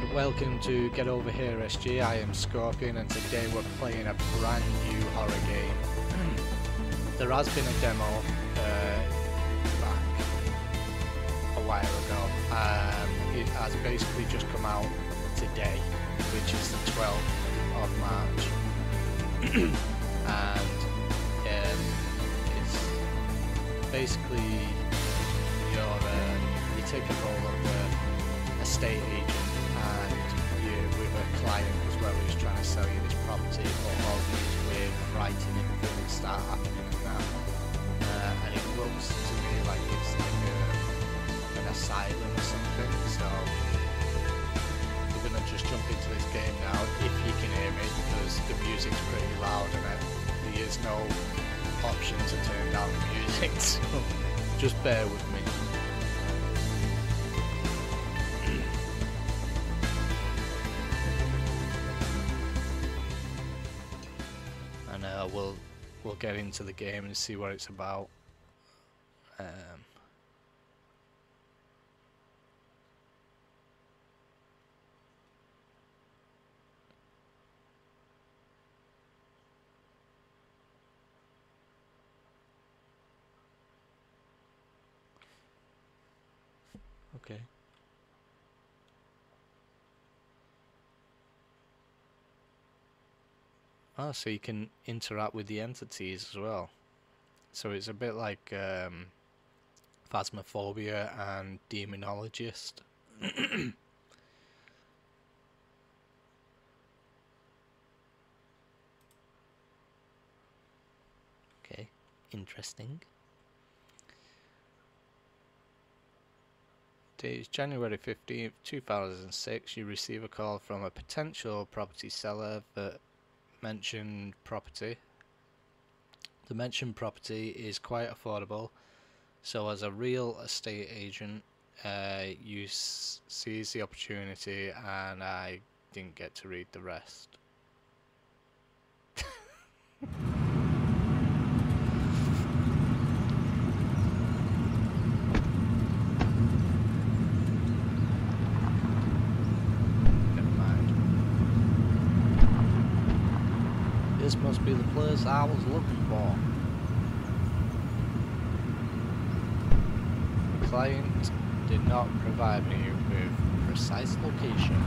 welcome to GetOverHereSG. I am Scorpion, and today we're playing a brand new horror game. There has been a demo back a while ago. It has basically just come out today, which is the 12th of March, and it's basically you take a role of a estate agent, and you're with a client as well who's trying to sell you this property, but all these weird frightening things start happening now. And it looks to me like it's like an asylum or something, so we're going to just jump into this game now, if you can hear me, because the music's pretty loud and there is no option to turn down the music, so just bear with me. And we'll get into the game and see what it's about. Okay. Oh, so you can interact with the entities as well. So it's a bit like Phasmophobia and Demonologist. Okay, interesting. Date is January 15th, 2006. You receive a call from a potential property seller that mentioned property. The mentioned property is quite affordable, so as a real estate agent you seize the opportunity, and I didn't get to read the rest. This must be the place I was looking for. The client did not provide me with precise location.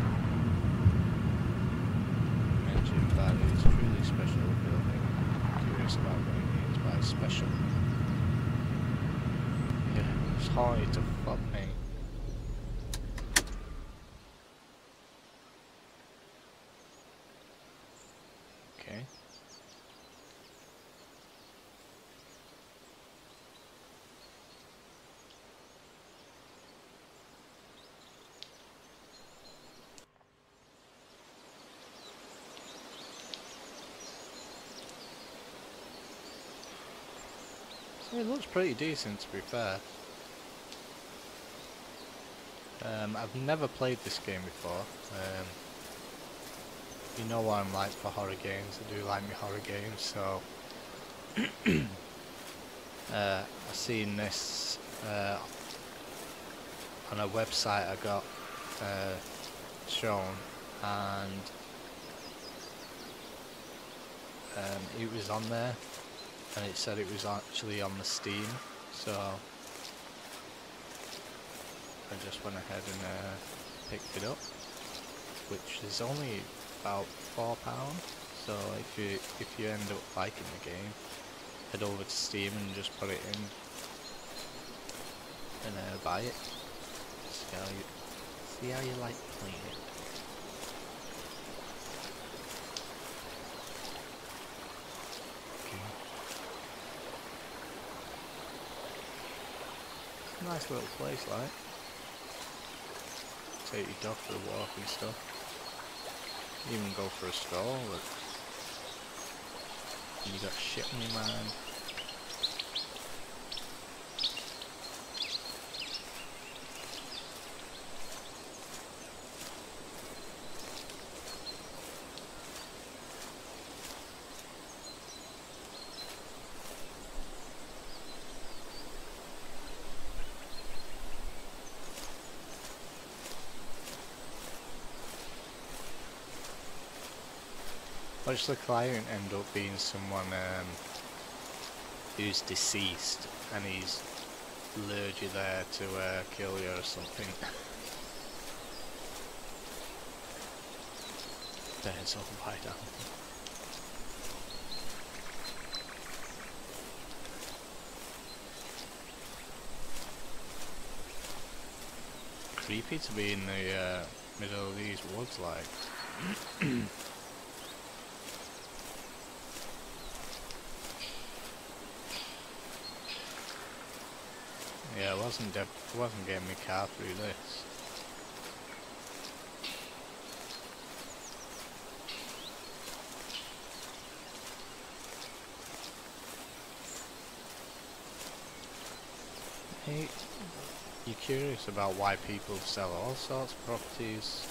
Mentioned that it is truly special building. Curious about what he means by special. Yeah, it's hard to fuck me. Okay. It looks pretty decent, to be fair. I've never played this game before. You know what I'm like for horror games. I do like me horror games, so I've seen this on a website I got shown, and it was on there. And it said it was actually on the Steam, so I just went ahead and picked it up, which is only about £4. So if you end up liking the game, head over to Steam and just put it in and buy it. See how you like playing it. Nice little place, like. Take your dog for a walk and stuff. Even go for a stroll. And you got shit on your mind. Watch the client end up being someone who's deceased and he's lured you there to kill you or something. There's all right down. Creepy to be in the middle of these woods, like. Yeah, it wasn't getting me car through this. Hey, you're curious about why people sell all sorts of properties.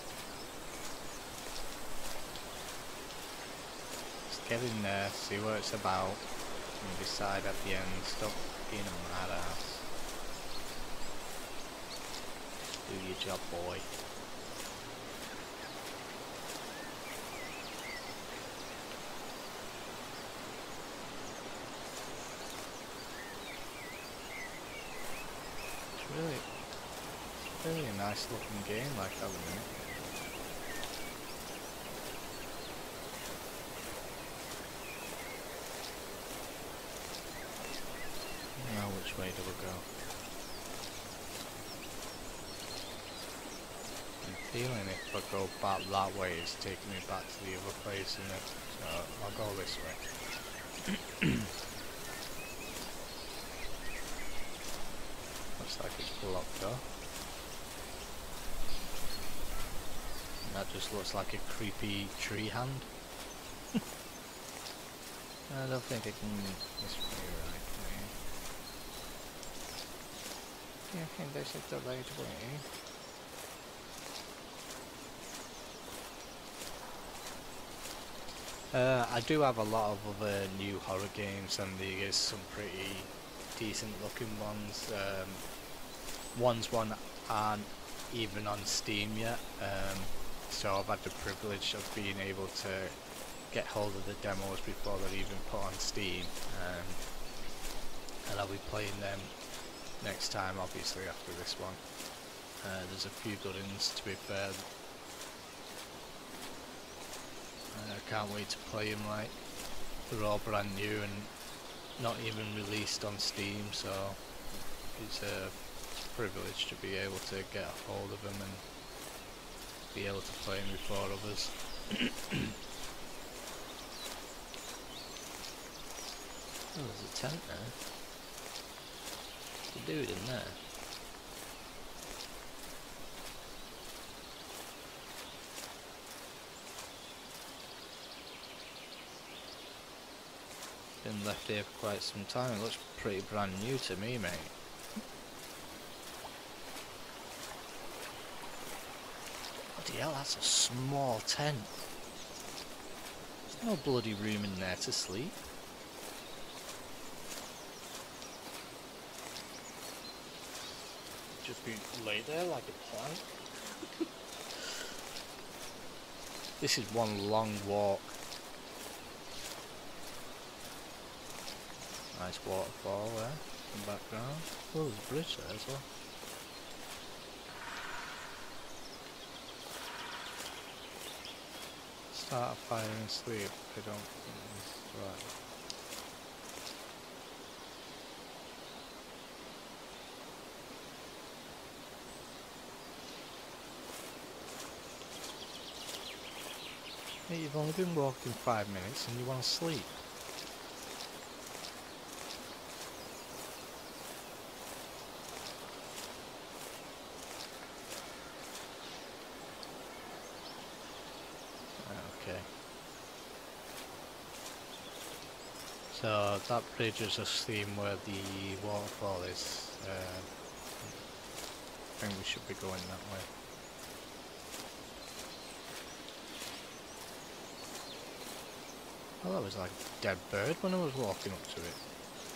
Just get in there, see what it's about, and decide at the end. Stop being a mad ass. Do your job, boy. It's really a nice looking game, like that, isn't it? Now which way do we go? I'm feeling if I go back that way, it's taking me back to the other place, isn't it? So I'll go this way. Looks like it's blocked off. And that just looks like a creepy tree hand. I don't think I can. This way, right way. Yeah, I think this is the right way. I do have a lot of other new horror games, and there is some pretty decent looking ones. Ones aren't even on Steam yet, so I've had the privilege of being able to get hold of the demos before they're even put on Steam, and I'll be playing them next time, obviously after this one. There's a few good ones, to be fair. I can't wait to play them, like, they're all brand new and not even released on Steam, so it's a privilege to be able to get a hold of them and be able to play them before others. Oh, there's a tent there. There's a dude in there. Been left here for quite some time. It looks pretty brand new to me, mate. Bloody hell, that's a small tent. There's no bloody room in there to sleep. Just be laid there like a plank. This is one long walk. Nice waterfall there in the background. Oh, there's a bridge there as well. Start a fire and sleep. I don't think this is right. Hey, you've only been walking 5 minutes and you want to sleep. Okay. So that bridge is a stream where the waterfall is. I think we should be going that way. Oh, that was like a dead bird when I was walking up to it.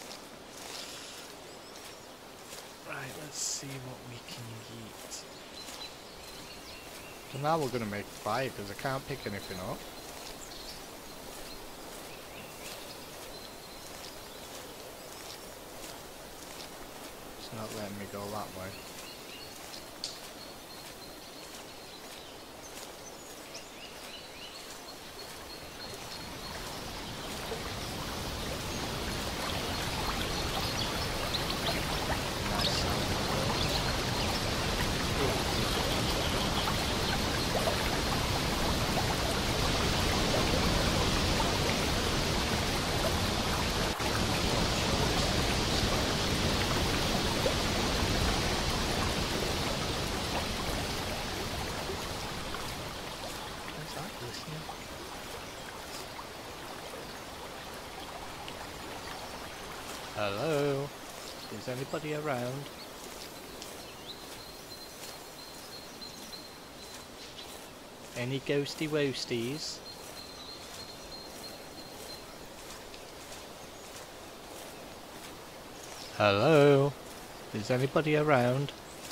Right, let's see what we can eat. So now we're going to make fire because I can't pick anything up. not letting me go that way. Hello? Is anybody around? Any ghosty woasties? Hello? Is anybody around?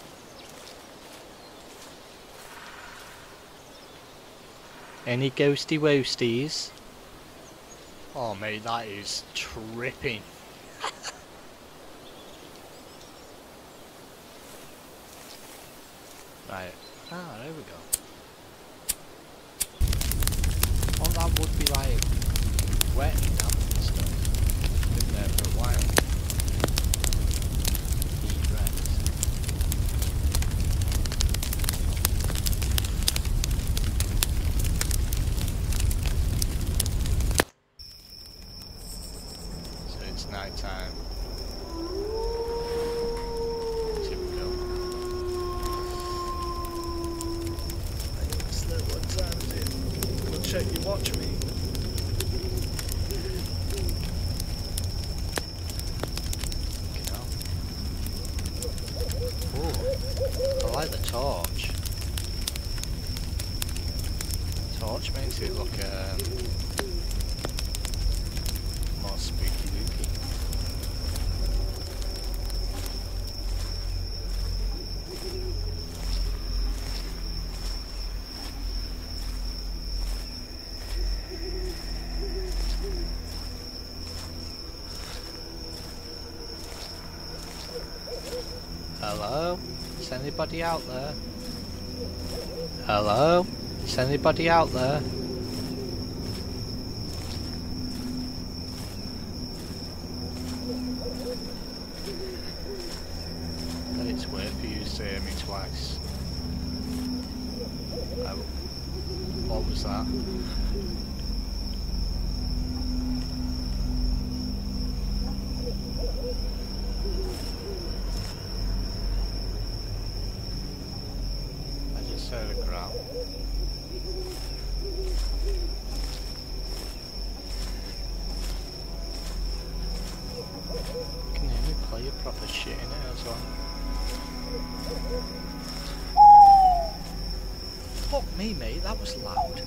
Any ghosty woasties? Oh mate, that is tripping. Right. Ah, there we go. Oh, that would be like wet and damp and stuff. Been there for a while. Deep rest. So it's night time. Check your watch me. Oh, I like the torch. Torch makes it look more spooky looky. Hello? Is anybody out there? Hello? Is anybody out there? Then it's weird for you to hear me twice. Oh, what was that? Heard a growl. Can you hear me play a proper shit in it as well? Fuck me, mate, that was loud.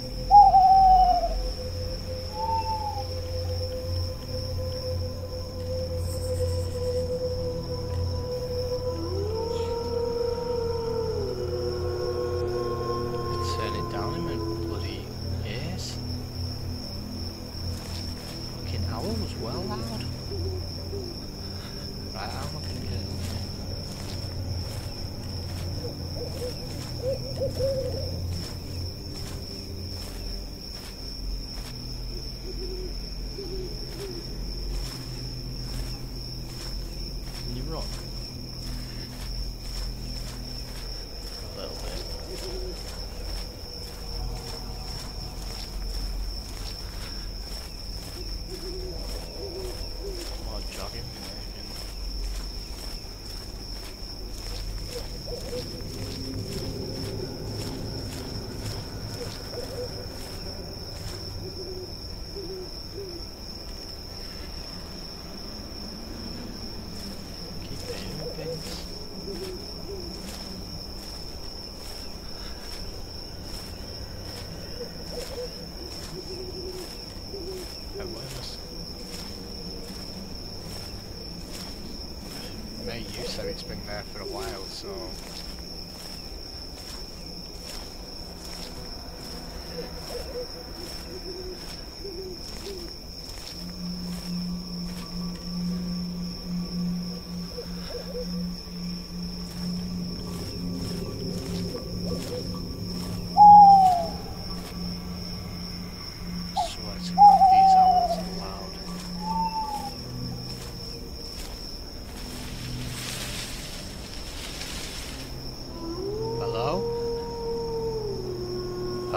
Well loud. Right, I'm not gonna get it. Can you run? A little bit.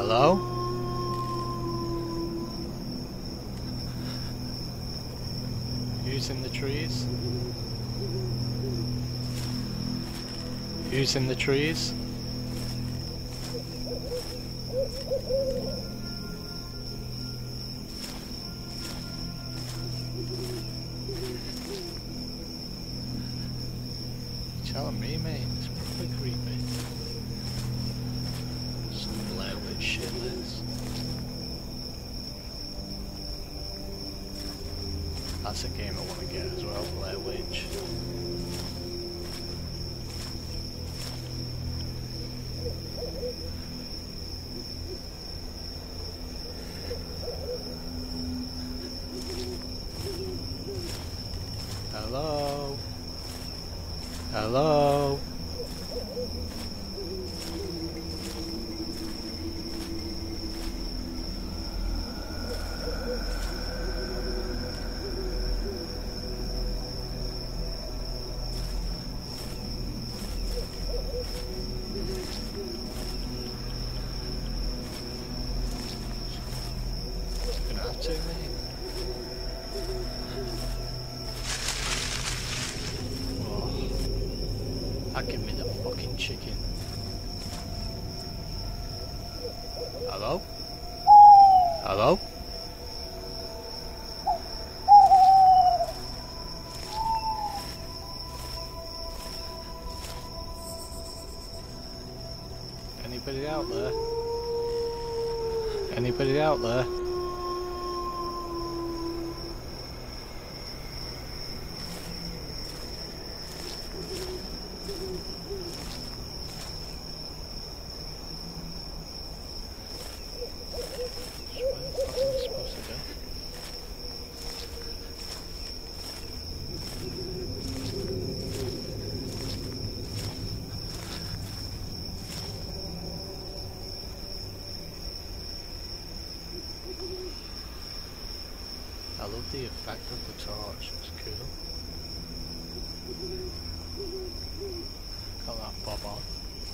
Hello? Who's in the trees? Who's in the trees? You're telling me, mate, it's probably creepy. Some Blair Witch shit, this. That's a game I want to get as well, Blair Witch. Hello? Hello? Gonna have to, mate. Give me the fucking chicken. Hello? Hello? Anybody out there? Anybody out there? I love the effect of the torch, it's cool. Got that bob on.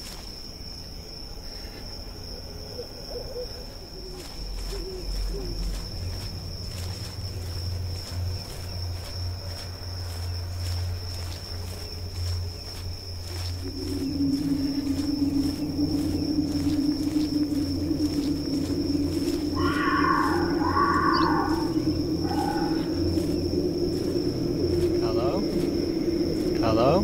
Hello?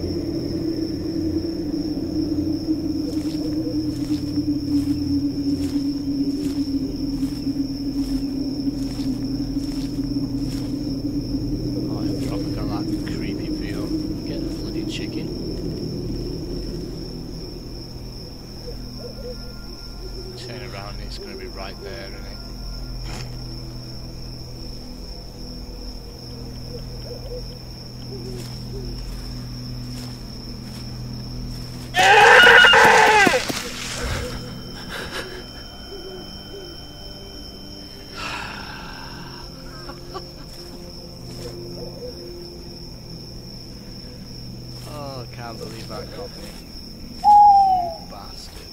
Oh, I've probably got that creepy feel. Get a bloody chicken. Turn around, it's going to be right there, isn't it? Oh, I can't believe that got me. You bastard.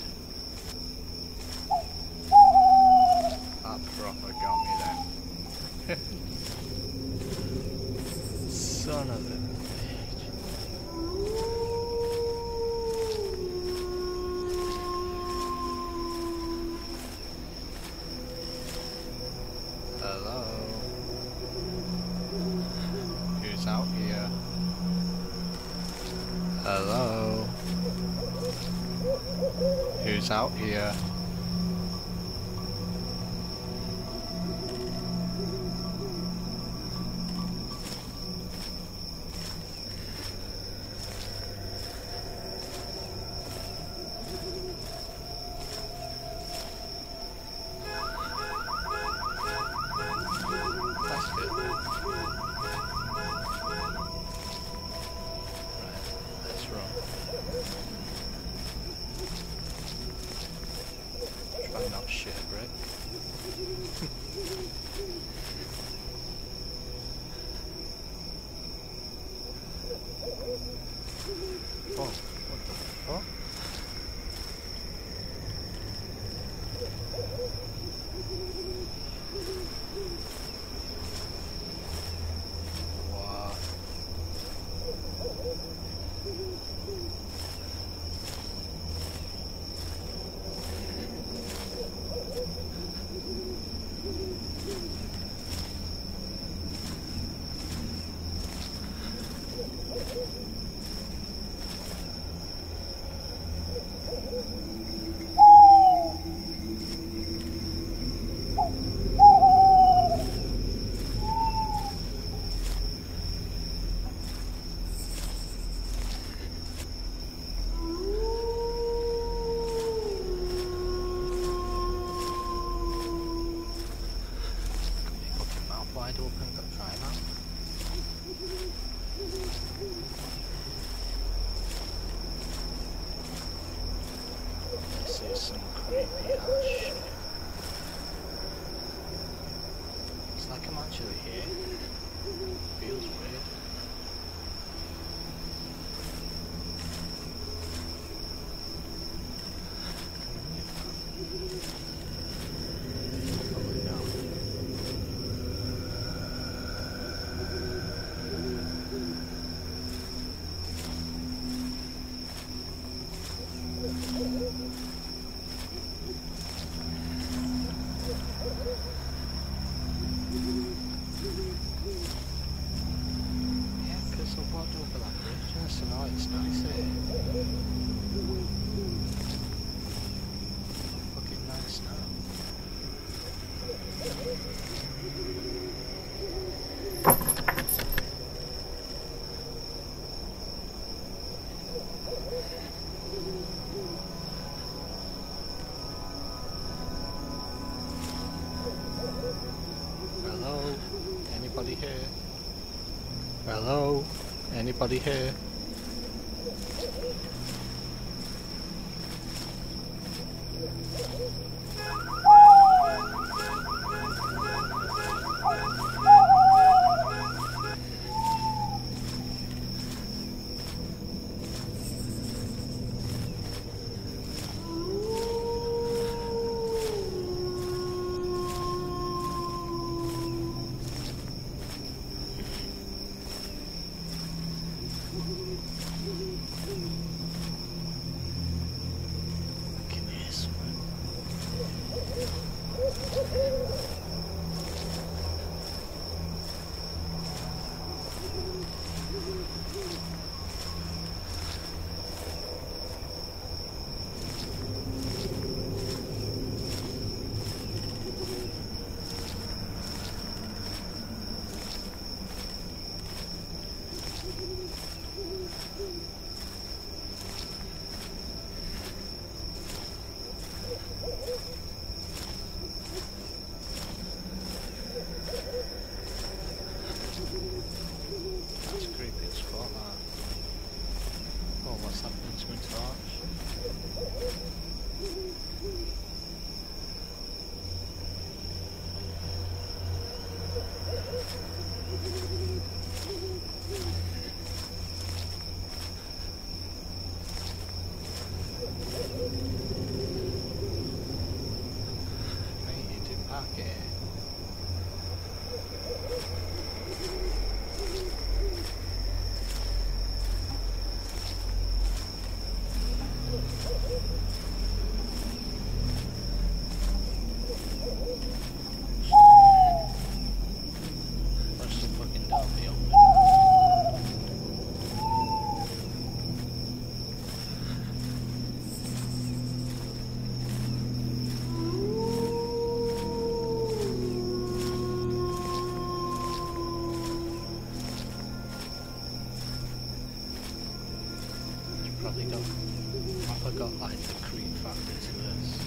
That proper got me then. Son of a bitch. Hello? Who's out here? Hello? Who's out here? That's good. Right, let's run. some creepy ass shit. It's like I'm actually here. Feels weird. Probably not. Over that bridge, yeah, so now it's nice here. Fucking nice now. Hello? Anybody here? Hello? Anybody here? Got like the creep factor to this.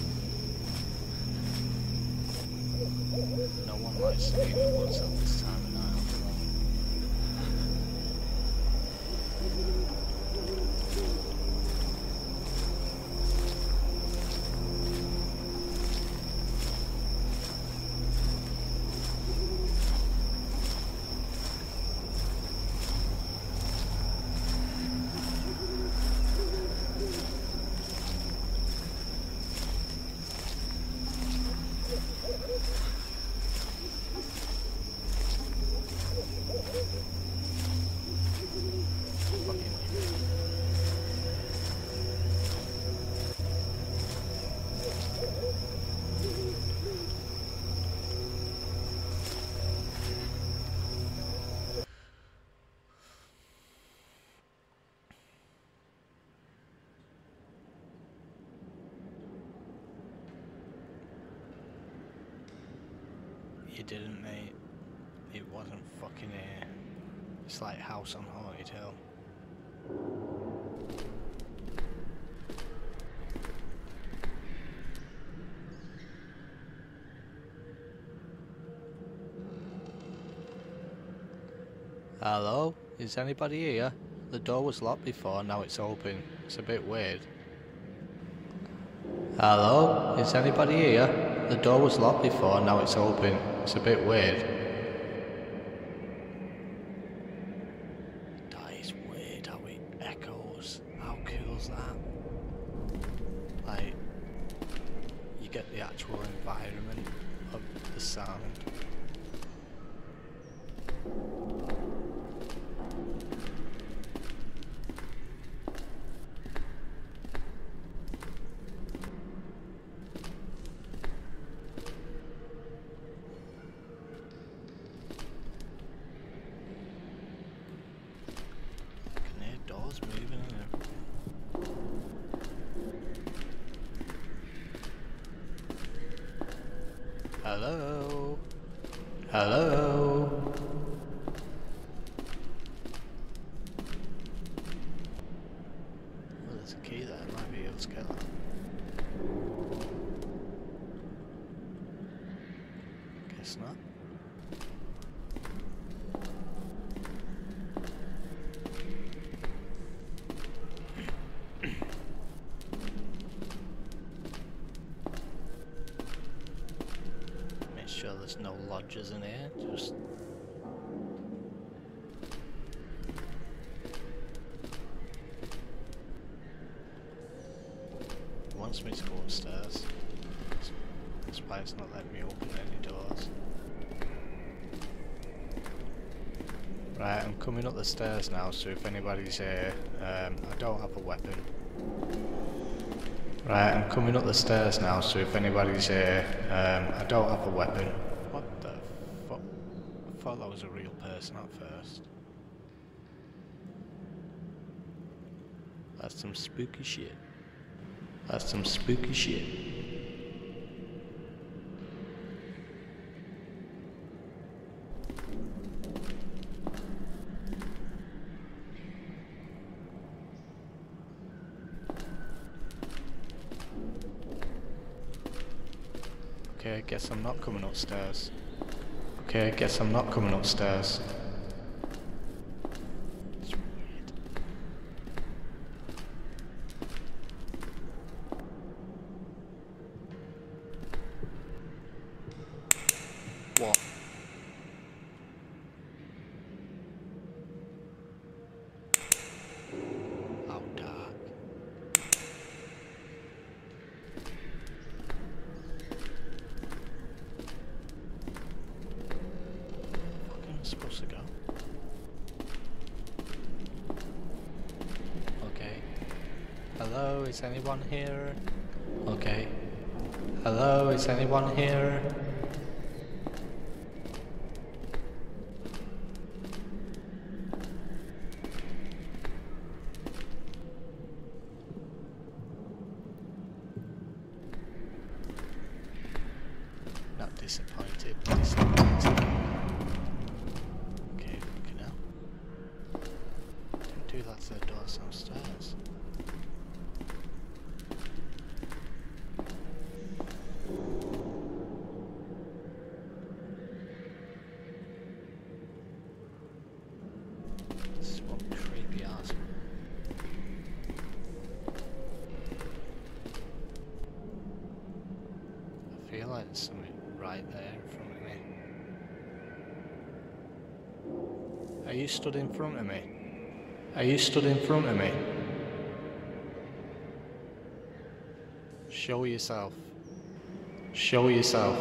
No one likes to be in the woods at this time of night. You didn't, mate. It wasn't fucking here. It's like House on Haunted Hill. Hello? Is anybody here? The door was locked before, now it's open. It's a bit weird. Hello? Is anybody here? The door was locked before, now it's open. It's a bit weird. That is weird how it echoes. How cool's that? Like, you get the actual environment of the sound. Doors moving and everything. Hello? Hello? Well, there's a key there, I might be able to get that. Guess not. Sure there's no lodgers in here, just wants me to go upstairs. That's why it's not letting me open any doors. Right, I'm coming up the stairs now, so if anybody's here, I don't have a weapon. Right, I'm coming up the stairs now, so if anybody's here, I don't have a weapon. What the fuck? I thought that was a real person at first. That's some spooky shit. That's some spooky shit. Okay, I guess I'm not coming upstairs. Okay, I guess I'm not coming upstairs. It's weird. What? How dark. Supposed to go. Okay. Hello, is anyone here? Okay. Hello, is anyone here? Not disappointed, disappointed. Do that to the doors downstairs. This is one creepy ass. I feel like there's something right there in front of me. Are you stood in front of me? Are you stood in front of me? Show yourself. Show yourself.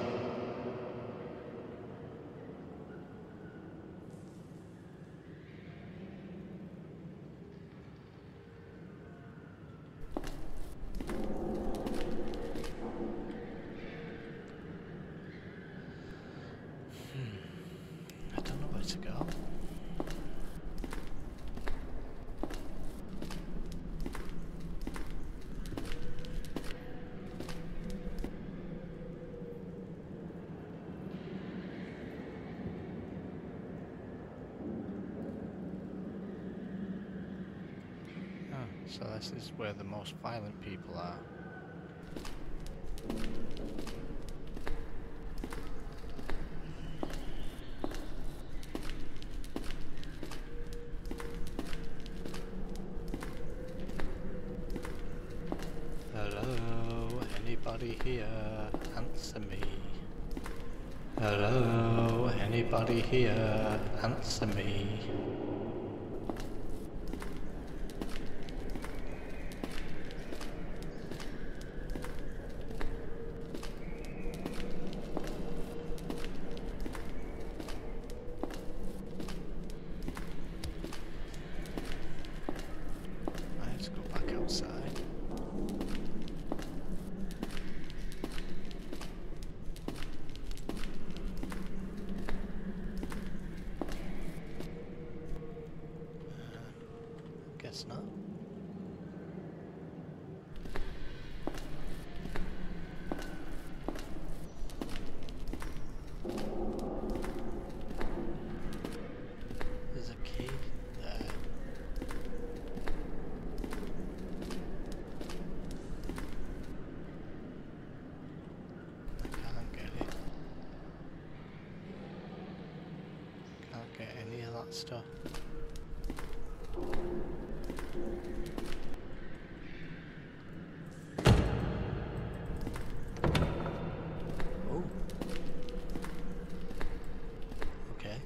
I don't know where to go. So this is where the most violent people are. Hello. anybody here? Answer me. Hello, anybody here? Answer me. I have to go back outside. Guess not. There's a key there. I can't get it. Can't get any of that stuff. Oh. Okay.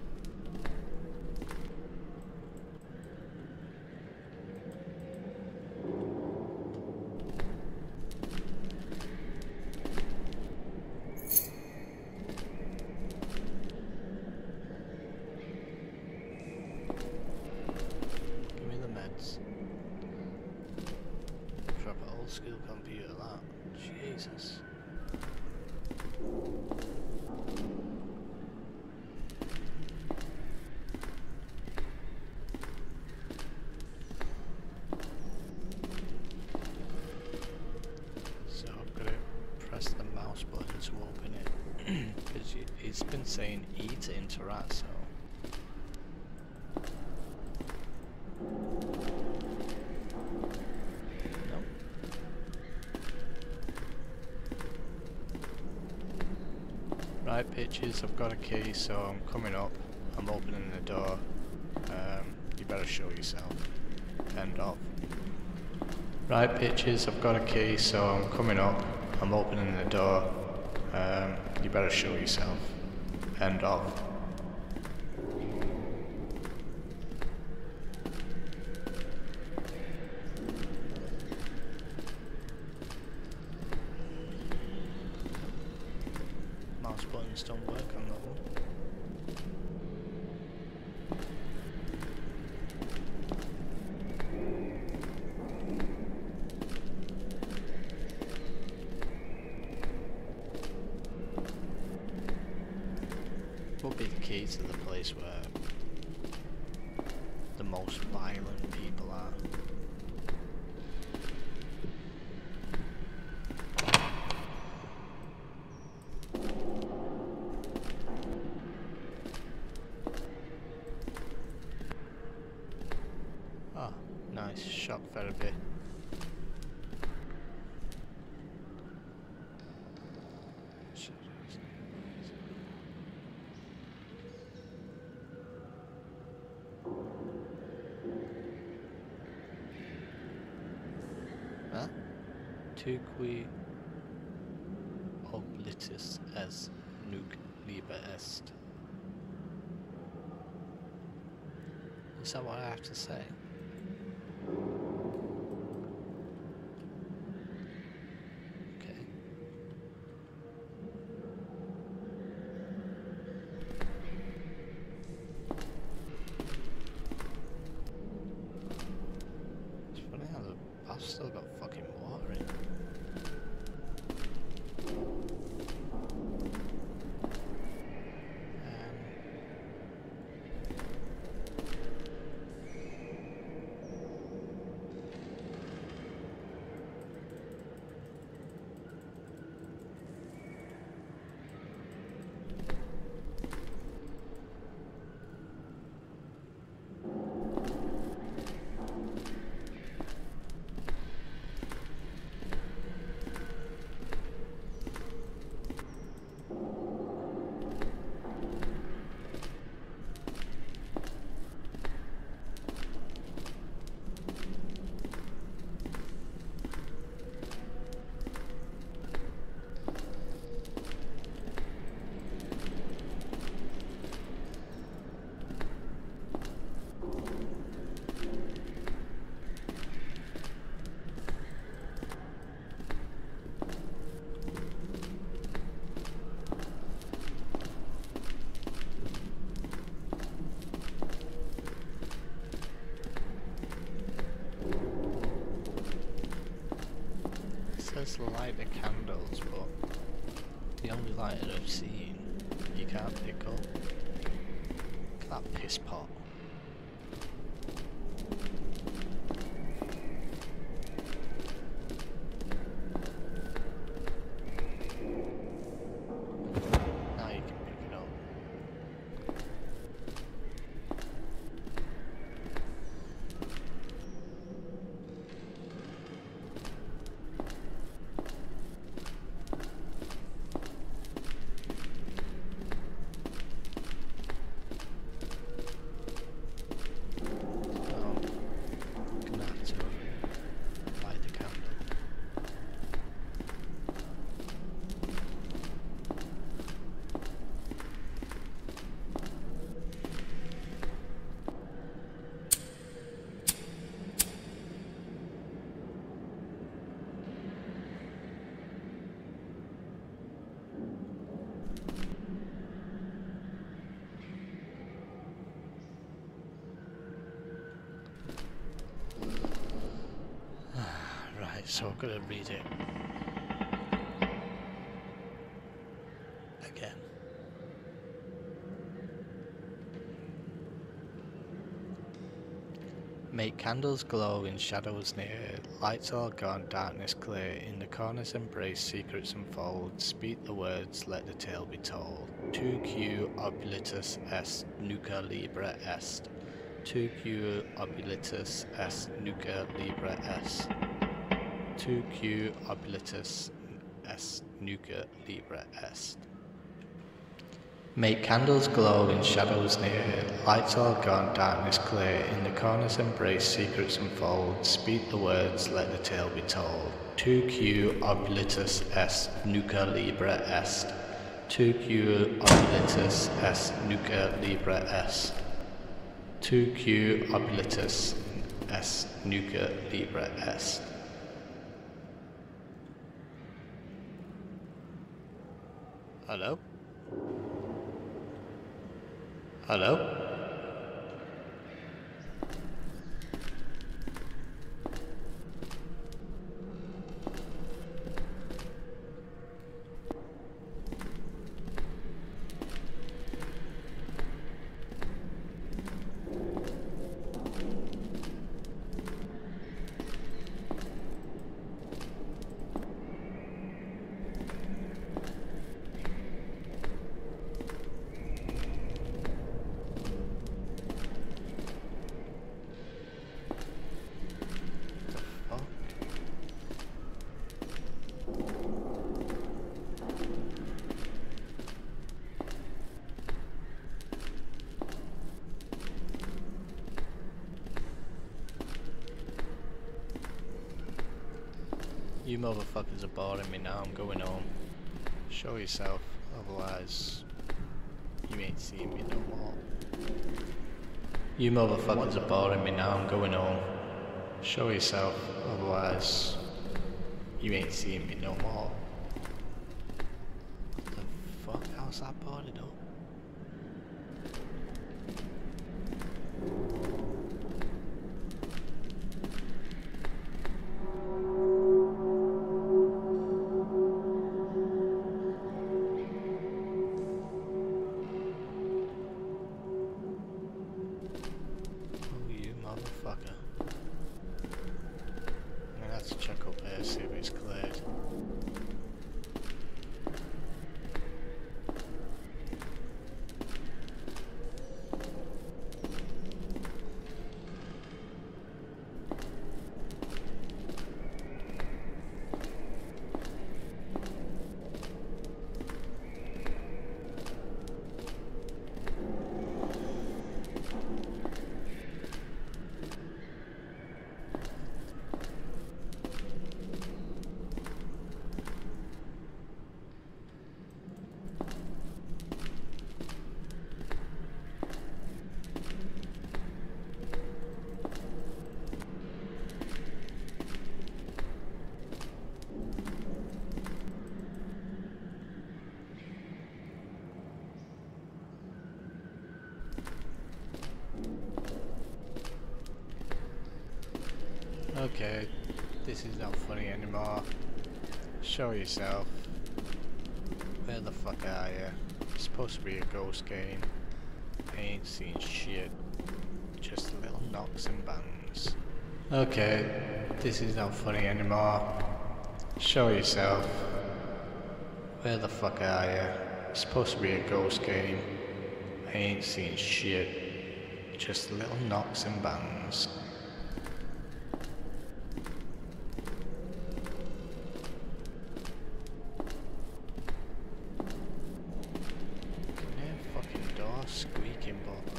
Give me the meds. Drop an old school computer, that. Jesus. So I've got to press the mouse button to open it. Because it's been saying E to interact, so. No. Right, pitches, I've got a key, so I'm coming up. I'm opening the door. You better show yourself. End of. Right, pitches, I've got a key, so I'm coming up. I'm opening the door. You better show yourself. End of. Mouse buttons don't work on that one. Will be the key to the place where the most violent people are. Ah, nice shock therapy. Huh? Tu qui oblitus es nunc liber est. Is that what I have to say? Okay. It's funny how the bath's still got fucking water in it. light the candles, but the only light that I've seen you can't pick up. Look at that piss pot. Now you can pick it up. So I'm gonna read it again. Make candles glow in shadows near, lights all gone, darkness clear, in the corners embrace, secrets unfold, speak the words, let the tale be told. 2Q oblitus est, nuca libra est. 2Q oblitus est, nuca libra est. 2Q oblitus est, nuca libra est. Make candles glow in shadows near, lights all gone, darkness clear, in the corners embrace, secrets unfold, speak the words, let the tale be told. 2Q oblitus est, nuca libra est. 2Q oblitus est, nuca libra est. 2Q oblitus est, nuca libra est. Hello? Hello? You motherfuckers are boring me now, I'm going home. Show yourself, otherwise you ain't seeing me no more. You motherfuckers are boring me now, I'm going home. Show yourself, otherwise you ain't seeing me no more. What the fuck, how's that boarded up? Okay, this is not funny anymore. Show yourself. Where the fuck are you? It's supposed to be a ghost game. I ain't seen shit. Just little knocks and bangs. Okay, this is not funny anymore. Show yourself. Where the fuck are you? It's supposed to be a ghost game. I ain't seen shit. Just little knocks and bangs. Fucking door squeaking, but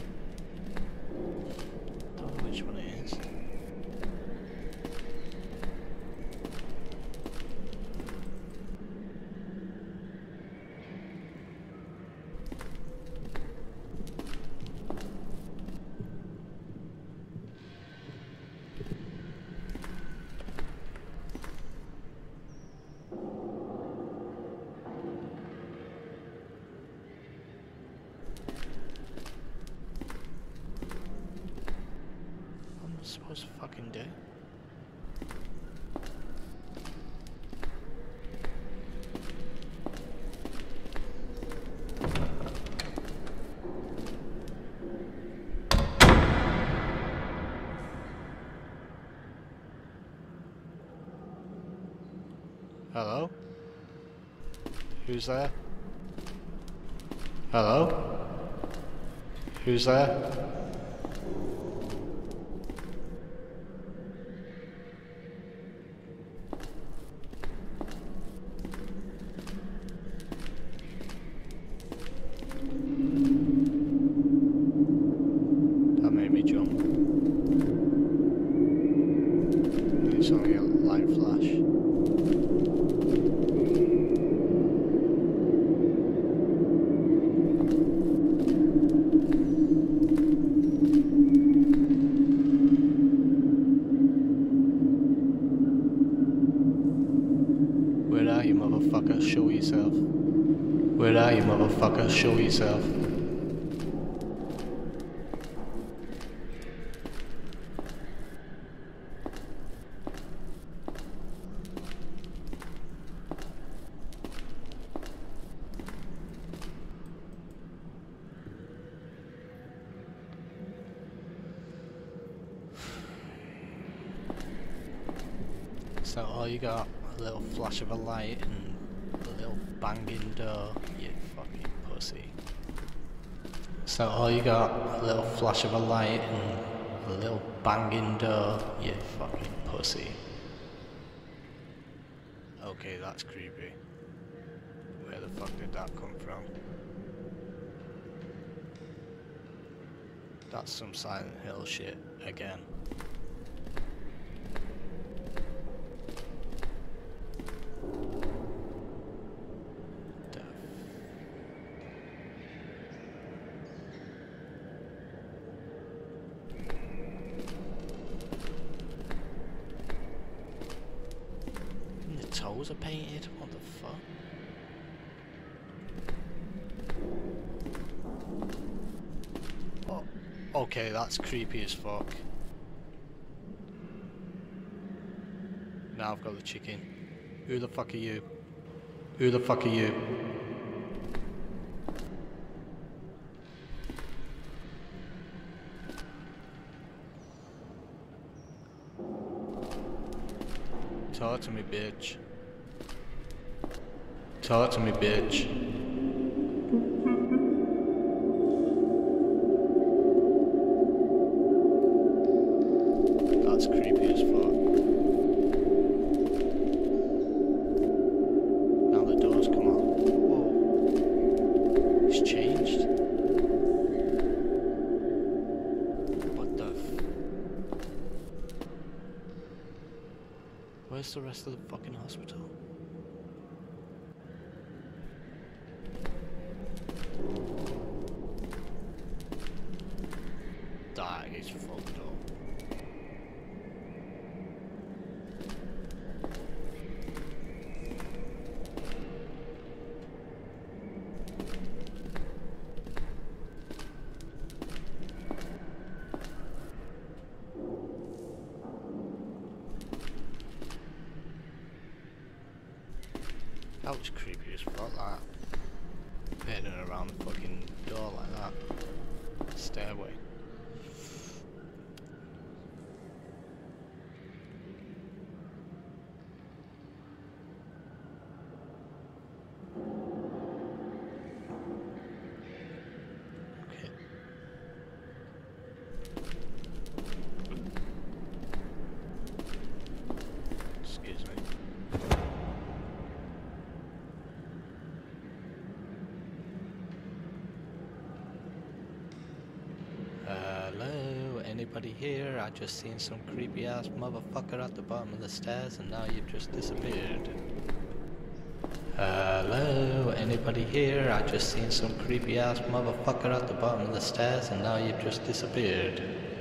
don't know which one it is. Supposed to fucking do? Hello? Who's there? Hello? Who's there? That made me jump. It's only a light flash. Where are you, motherfucker? Show yourself. Where are you, motherfucker? Show yourself. So all you got? A little flash of a light and a little banging door, you fucking pussy. So all you got? A little flash of a light and a little banging door, you fucking pussy. Okay, that's creepy. Where the fuck did that come from? That's some Silent Hill shit again. Toes are painted? What the fuck? Oh, okay, that's creepy as fuck. Now I've got the chicken. Who the fuck are you? Who the fuck are you? Talk to me, bitch. Talk to me, bitch. That's creepy as fuck. Now the doors come up. Whoa. It's changed. What the f... Where's the rest of the fucking hospital? That is fucked up. That was creepy as fuck, that. Hitting around the fucking door like that. Stairway. Okay. Excuse me. Hello, anybody here? I just seen some creepy ass motherfucker at the bottom of the stairs and now you've just disappeared. Hello, anybody here? I just seen some creepy ass motherfucker at the bottom of the stairs and now you've just disappeared.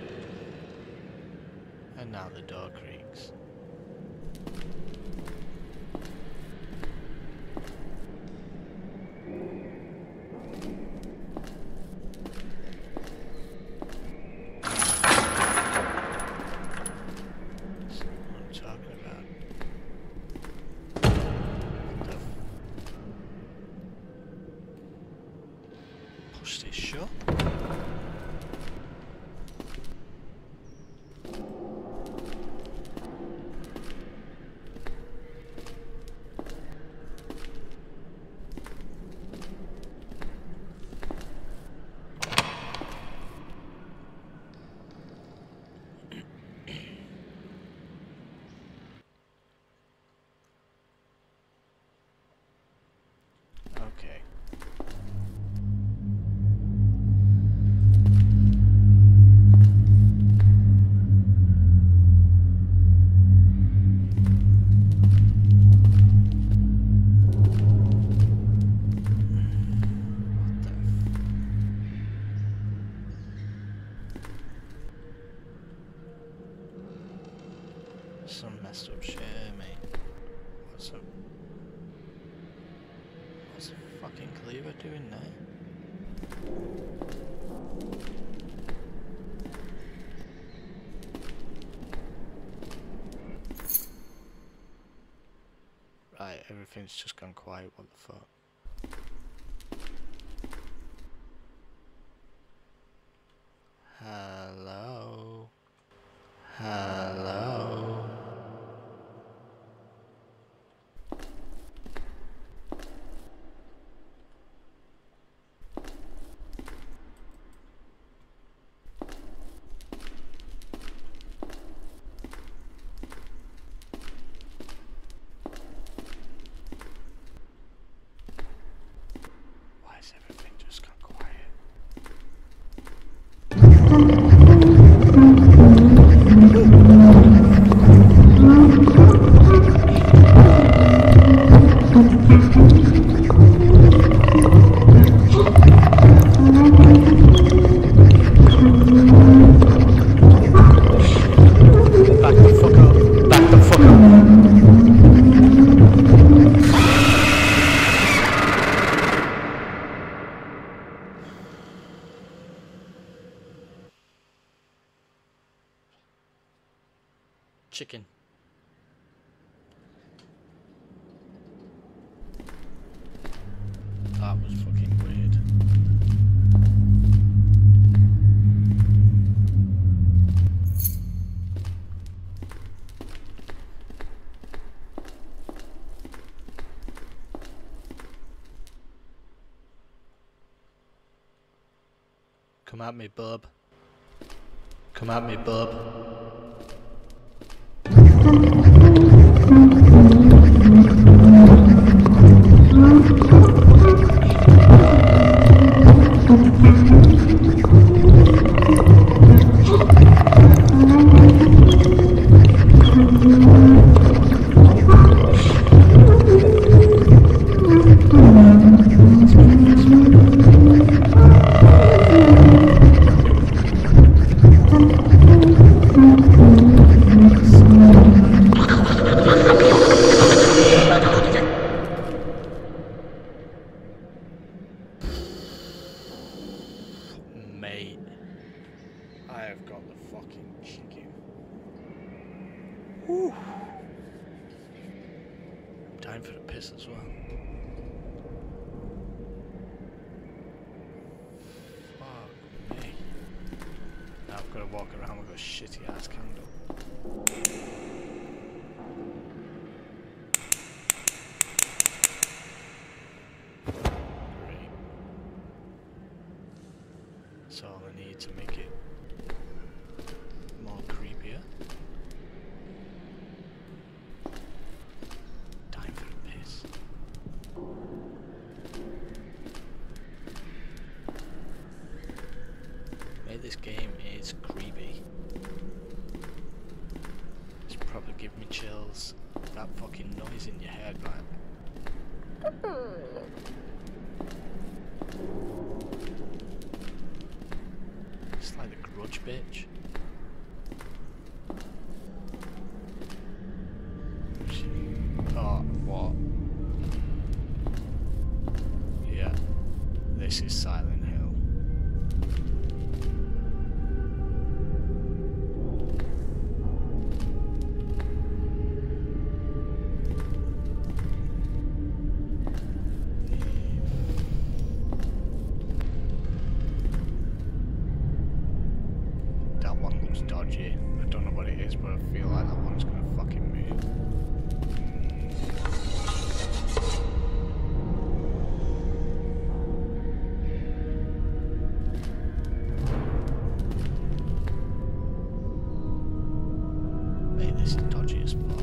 And now the door creaks. Push this shut. Okay. Some messed up shit, mate. What's the fucking cleaver doing there? Right, everything's just gone quiet, what the fuck? Hello? Hello? Why is everything just gone quiet? Back the fuck up. Back the fuck up. Chicken. That was fucking weird. Come at me, bub. Come at me, bub. this as well. Fuck me. Now I've got to walk around with a shitty ass candle. Great. That's all I need to make it more creepier. Time for a piss. Mate, this game is creepy. It's probably giving me chills. That fucking noise in your head, man. It's like the Grudge bitch. Oh, what? Yeah, this is Silent Hill. That one looks dodgy. I don't know what it is, but I feel like that one's gonna fucking move. Mate, this is dodgy as fuck.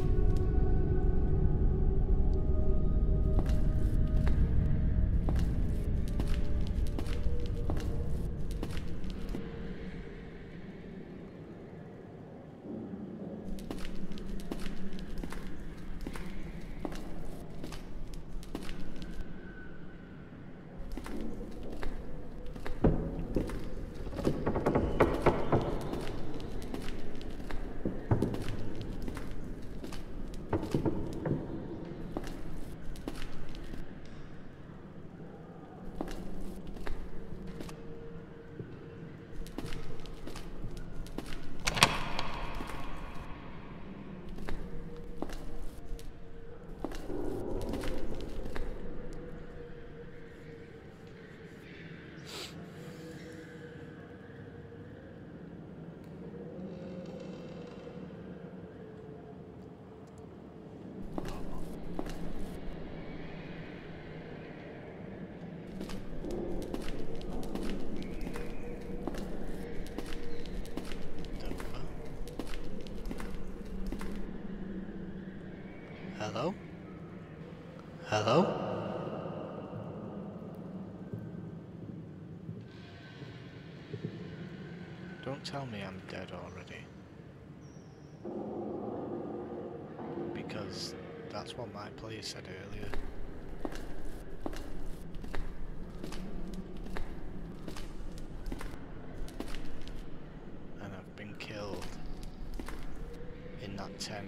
Hello? Hello? Don't tell me I'm dead already. Because that's what my player said earlier. And I've been killed in that tent.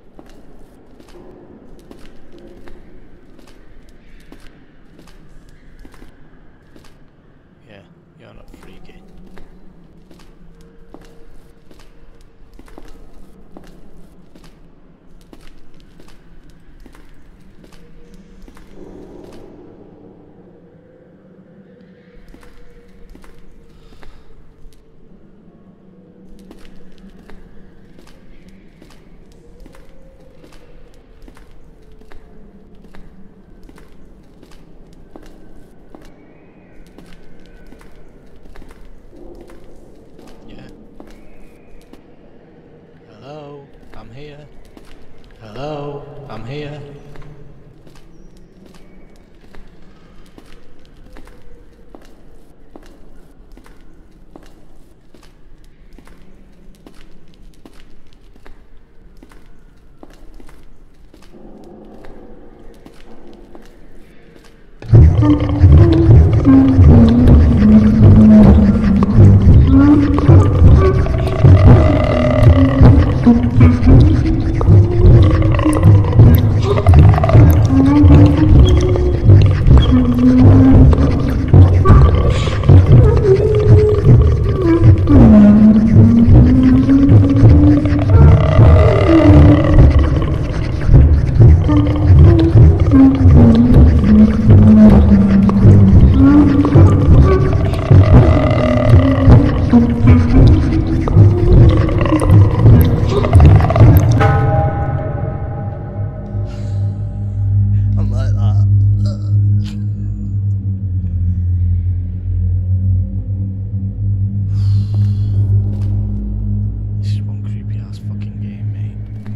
Yeah, you're not freaky. Hello, I'm here. Hello, I'm here. like that. This is one creepy ass fucking game, mate.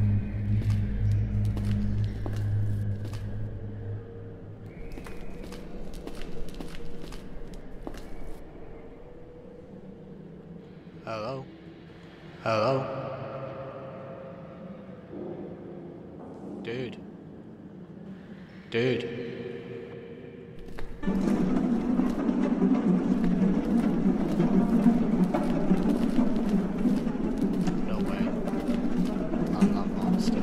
Hello? Hello? Dude. Dude. No way. I'm that monster.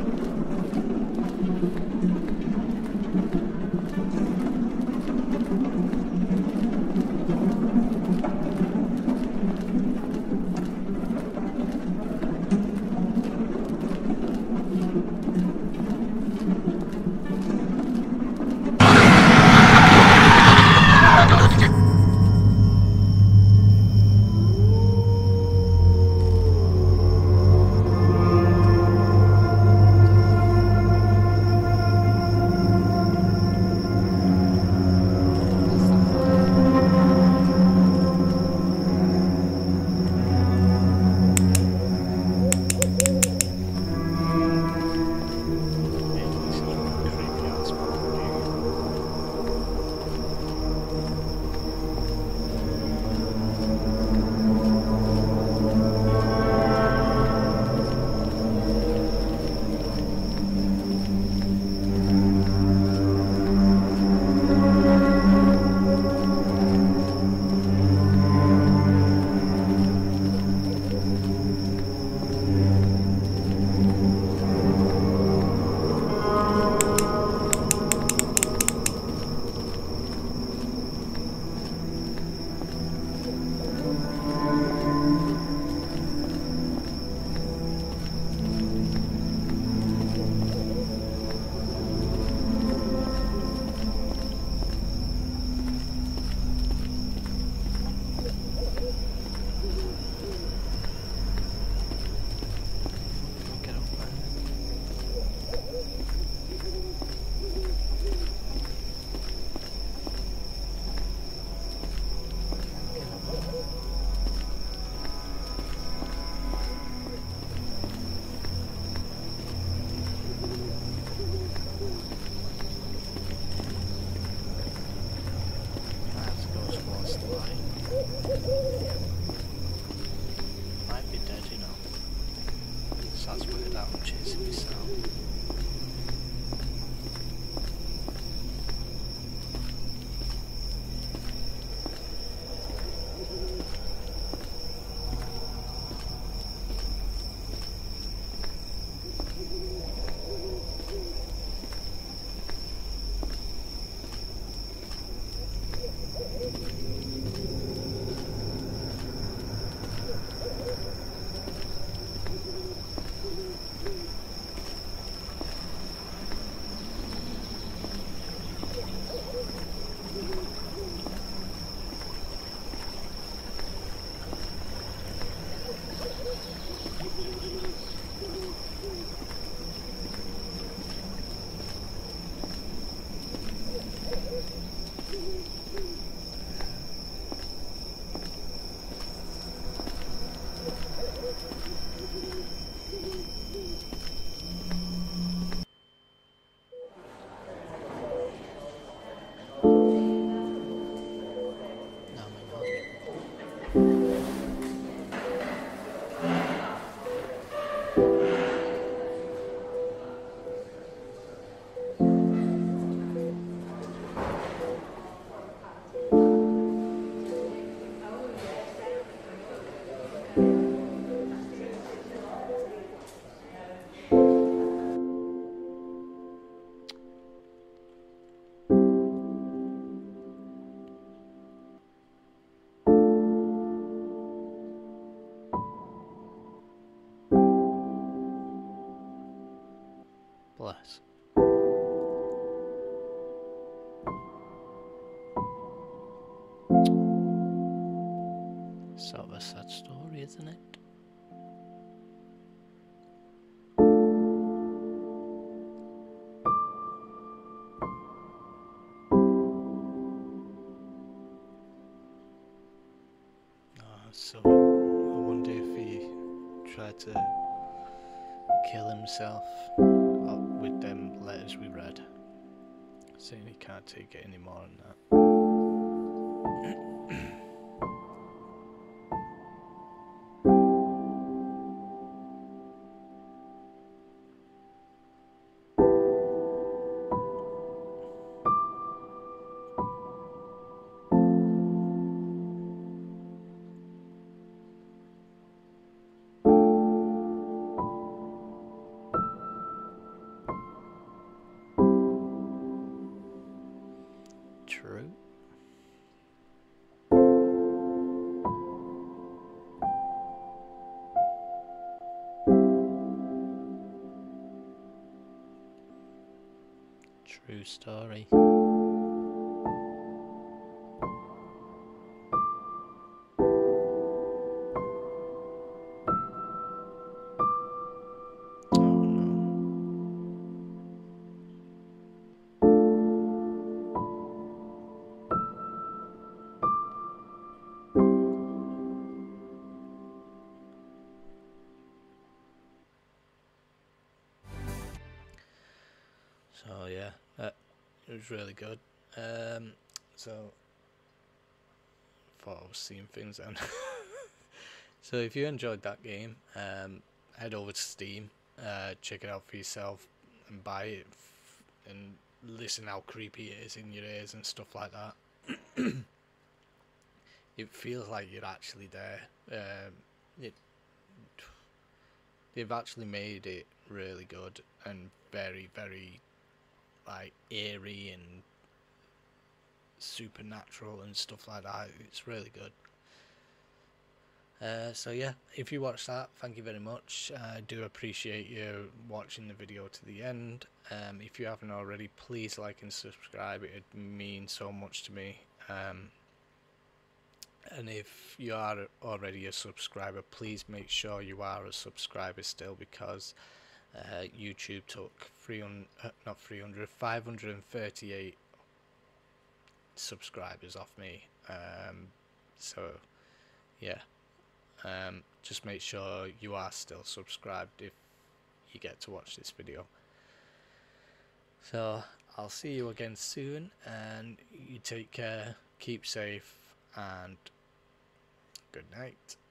Might be dead, you know. So that's weird that I'm chasing myself. Bless. Sort of a sad story, isn't it? tried to kill himself with them letters we read, saying he can't take it anymore than that. True. True story. So yeah, it was really good. So thought I was seeing things then. So if you enjoyed that game, head over to Steam, check it out for yourself, and buy it, and listen how creepy it is in your ears and stuff like that. It feels like you're actually there. They've actually made it really good and very, very like eerie and supernatural and stuff like that. It's really good. So yeah, if you watched that, thank you very much. I do appreciate you watching the video to the end. If you haven't already, please like and subscribe. It'd mean so much to me. And if you are already a subscriber, please make sure you are a subscriber still, because YouTube took 538 subscribers off me. So yeah, just make sure you are still subscribed if you get to watch this video. So I'll see you again soon, and you take care, keep safe, and good night.